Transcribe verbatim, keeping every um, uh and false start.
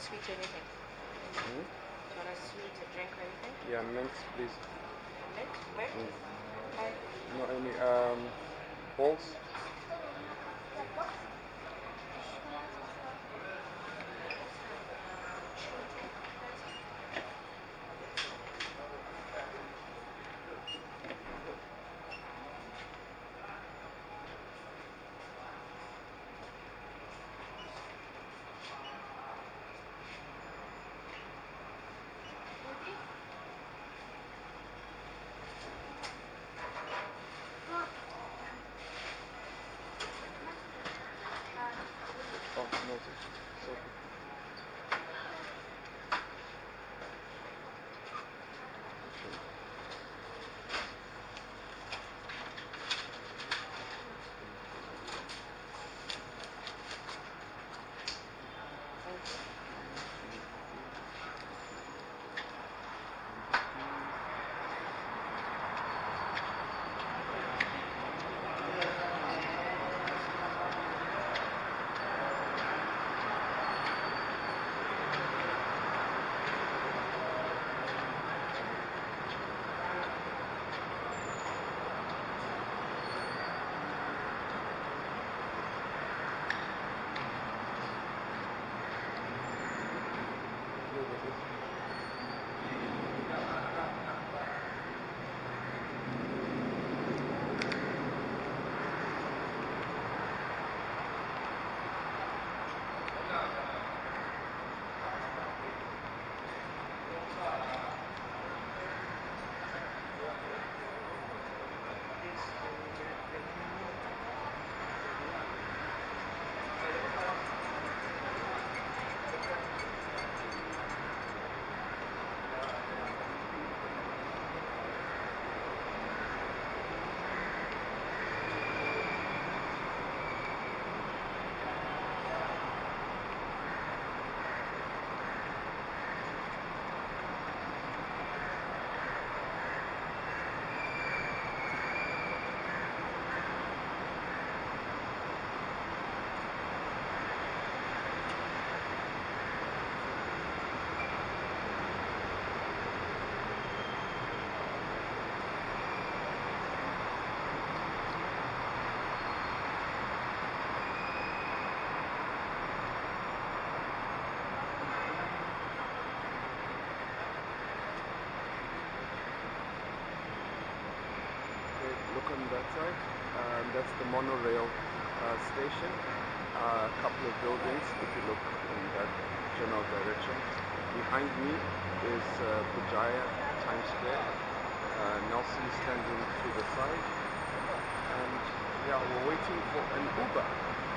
sweet or anything? Hmm? Do you want a sweet, a drink or anything? Yeah, mint, please. Mint? Where? Mm. Hi. Not any um balls. Oh, no, it's it's okay. Look on that side. Um, that's the monorail uh, station. Uh, a couple of buildings, if you look in that general direction. Behind me is uh, Bujaya, Times Square. Uh, Nelson standing to the side. And yeah, we're waiting for an Uber.